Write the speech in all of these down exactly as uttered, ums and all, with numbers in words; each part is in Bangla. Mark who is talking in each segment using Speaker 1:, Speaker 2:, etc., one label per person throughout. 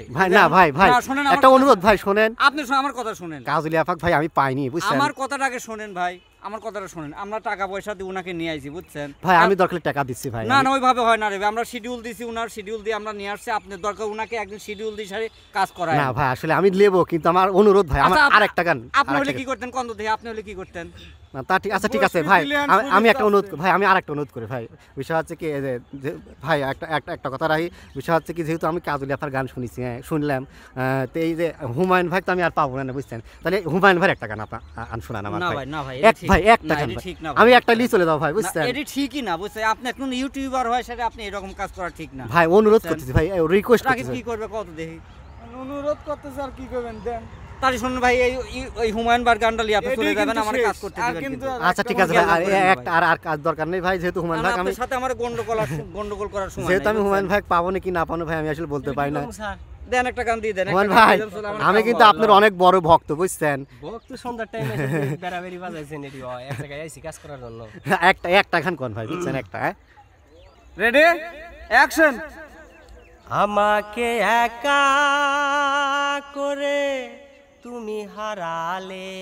Speaker 1: ভাই না ভাই ভাই একটা অনুরোধ ভাই শুনেন,
Speaker 2: আপনি আমার কথা শুনেন।
Speaker 1: কাজলি আপাক ভাই আমি পাইনি বুঝছেন,
Speaker 2: আমার কথাটা আগে শুনেন ভাই, আমার কথাটা শুনেন। আমরা টাকা পয়সা দিয়ে উনাকে নিয়ে আইছি বুঝছেন
Speaker 1: ভাই, আমি দরকার টাকা দিচ্ছি ভাই।
Speaker 2: না না ওইভাবে হয় না রে, আমরা শিডিউল দিছি, উনার শিডিউল দিয়ে আমরা নিয়ে আসছি। আপনার দরকার উনাকে একদিন শিডিউল দিয়ে সারে কাজ করায়
Speaker 1: না ভাই, আসলে আমি নেবো কিন্তু আমার অনুরোধ ভাই, আমার আরেকটা গান।
Speaker 2: আপনি হলে কি করতেন কন্দ থেকে, আপনি হলে কি করতেন?
Speaker 1: না তা ঠিক আচ্ছা ঠিক আছে ভাই, আমি একটা অনুরোধ ভাই, আমি আরেকটা অনুরোধ করি ভাই। বিষয় হচ্ছে কি যে ভাই একটা একটা একটা কথা রাখি, বিষয় হচ্ছে কি যেহেতু আমি কাজলি আপার গান শুনেছি, হ্যাঁ শুনলাম, তো এই যে হুমায়ুন ভাই তো আমি আর পাবো না বুঝছেন, তাহলে হুমায়ুন ভাইয়ের একটা গান আন শোনান আমার ভাই।
Speaker 2: না ভাই
Speaker 1: এক ভাই একটা গান, আমি একটা লিয়ে চলে যাও ভাই বুঝছেন।
Speaker 2: এটি ঠিকই না বুঝছেন, আপনি একজন ইউটিউবার হয় সেটা আপনি এরকম কাজ করা ঠিক না
Speaker 1: ভাই। অনুরোধ করতেছি ভাই, রিকোয়েস্ট করতেছি।
Speaker 2: কি করবে কত দেখি,
Speaker 3: অনুরোধ করতেছি আর কি করবেন দেন।
Speaker 2: তাহলে শুনুন ভাই, এই ওই হুমায়ুন বার গানটা লিয়ে আপনি চলে যাবেন, আমার কাজ করতে দিবেন কিন্তু।
Speaker 1: আচ্ছা ঠিক আছে ভাই, একটা আর আর কাজ দরকার নেই ভাই, যেহেতু হুমায়ুন ভাই আমি
Speaker 2: সাথে আমার গন্ডগোল গন্ডগোল করার সময়
Speaker 1: যেহেতু আমি হুমায়ুন ভাই পাবো নাকি না পাবো ভাই আমি আসলে বলতে পারি না।
Speaker 2: দেন একটা গান দিয়ে দেন
Speaker 1: হুমায়ুন ভাই, আমি কিন্তু আপনার অনেক বড় ভক্ত বুঝছেন।
Speaker 4: ভক্ত সন্ধ্যার টাইমে বেরাবেরি বাজাইছেন এটি হয় এক জায়গায় আইছি কাজ করার জন্য।
Speaker 1: একটা একটা গান কোন ভাই বুঝছেন, একটা
Speaker 3: রেডি অ্যাকশন।
Speaker 4: আমাকে একা করে তুমি হারালে,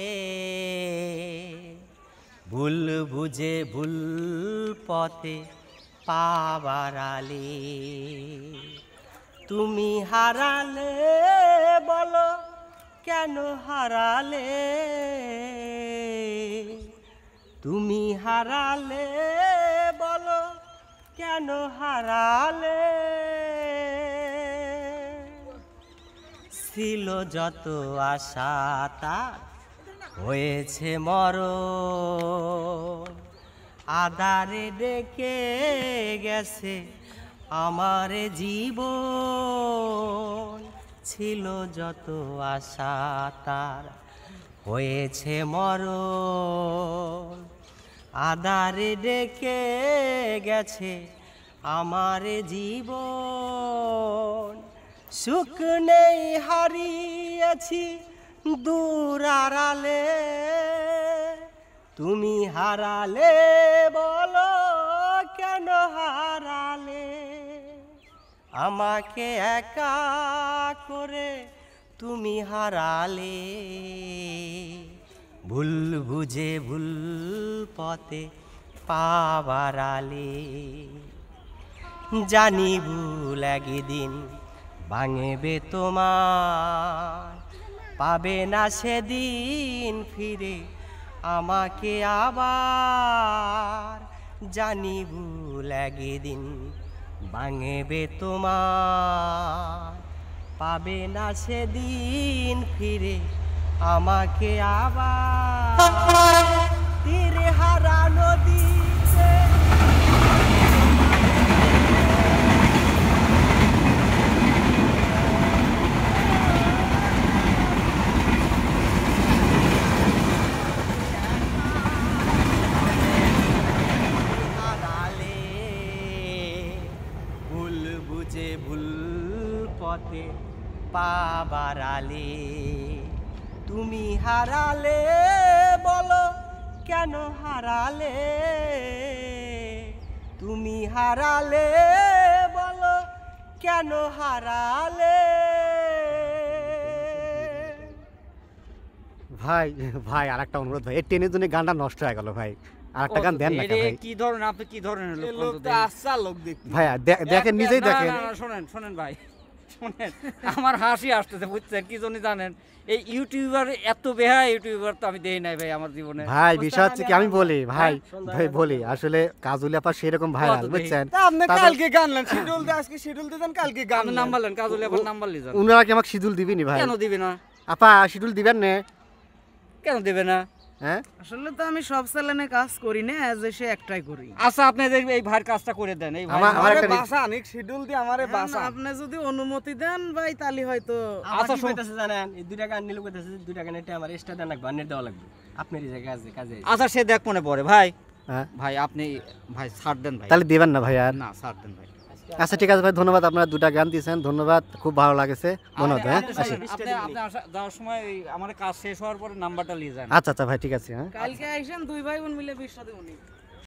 Speaker 4: ভুল বুঝে ভুল পথে পা বাড়ালে, তুমি হারালে বলো কেন হারালে, তুমি হারালে বলো কেন হারালে, ছিল যত আশা তার হয়েছে মরণ, আধারে ডেকে গেছে আমার জীবন, ছিল যত আশা তার হয়েছে মরণ, আধারে ডেকে গেছে আমার জীবন, সুখ নেই হারিয়েছি দূর আড়ালে, তুমি হারালে বলো কেন হারালে, আমাকে একা করে তুমি হারালে, ভুল বুঝে ভুল পথে পা বাড়ালে, জানি ভুল একদিন ভাঙবে তোমার, পাবে না সেদিন ফিরে আমাকে আবার, জানি ভুল একদিন ভাঙবে তোমার, পাবে না সেদিন ফিরে আমাকে আবার, তীরে হারা নদীতে ভুল পথে পা বাড়ালে, তুমি হারালে বলো কেন হারালে, তুমি হারালে বলো কেন হারালে।
Speaker 1: ভাই ভাই আর একটা অনুরোধ ভাই, এই ট্রেনের জন্য গানটা নষ্ট হয়ে গেল ভাই, আর একটা গান দেন না ভাই।
Speaker 2: কি ধরনের আপনি কি ধরনের লোক?
Speaker 3: লোক তো আচ্ছা লোক দেখতে
Speaker 1: ভাই দেখেন নিজেই দেখেন।
Speaker 2: শুনেন শুনেন ভাই শুনেন, আমার হাসি আসতেছে বুঝছেন কি জন্য জানেন, এই ইউটিউবার এত বেহা ইউটিউবার তো আমি দেখি নাই ভাই আমার জীবনে।
Speaker 1: ভাই বিষয় হচ্ছে কি আমি বলি ভাই ভাই বলি আসলে কাজলি আপা সেরকম ভাইরাল বুঝছেন,
Speaker 3: আপনি কালকে গানলেন শিডিউল দিয়ে, আজকে শিডিউল দিবেন কালকে গান
Speaker 2: নাম্বার লেন, কাজলি আপার নাম্বার লিজান।
Speaker 1: উনারা কি আমাকে শিডিউল দিবেনি ভাই?
Speaker 2: কেন দিবে না
Speaker 1: আপা, শিডিউল দিবেন না?
Speaker 2: কেন দিবে না?
Speaker 1: হ্যাঁ
Speaker 3: আসলে তো আমি সব চ্যানেলে কাজ করি না, এজ এসে একটাই করি।
Speaker 2: আচ্ছা আপনি এই ভাইয়ের কাজটা করে দেন, এই ভাই
Speaker 1: আমার একটা
Speaker 3: বাসা অনেক শিডিউল দিয়ে আমারে বাসা, আপনি যদি অনুমতি দেন ভাই তাহলে হয়তো।
Speaker 4: আচ্ছা কইতাছে জানেন, এই দুইটা গান নিলে কইতাছে দুইটা গান এটা আমার এক্সট্রা দেন লাগবে, আনের দেওয়া লাগবে আপনার এই জায়গায় কাজে কাজে।
Speaker 2: আচ্ছা সে দেখ মনে পড়ে ভাই,
Speaker 1: হ্যাঁ
Speaker 2: ভাই আপনি ভাই ছাড় দেন ভাই।
Speaker 1: তাহলে দিবেন না ভাই আর?
Speaker 2: না ছাড় দেন ভাই।
Speaker 1: আচ্ছা ঠিক আছে ভাই, ধন্যবাদ, আপনারা দুটা গান দিয়েছেন, ধন্যবাদ, খুব ভালো লাগেছে ধন্যবাদ। হ্যাঁ
Speaker 2: আপনি আপনি যাওয়ার সময় আমার কাজ শেষ হওয়ার পরে নাম্বারটা নিয়ে যান।
Speaker 1: আচ্ছা আচ্ছা ভাই ঠিক আছে। হ্যাঁ
Speaker 3: কালকে আইসেন দুই ভাই বোন মিলে বিশ টাকা উনি